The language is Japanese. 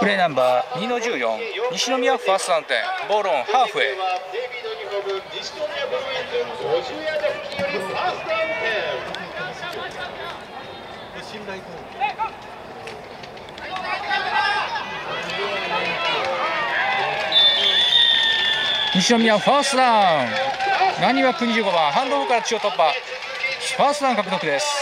プレーナンバー2の14、西宮ファーストダウン点、ボールオンハーフウェイ。西宮ファーストダウン、なにわく25番ハンドオフから中央突破、ファーストダウン獲得です。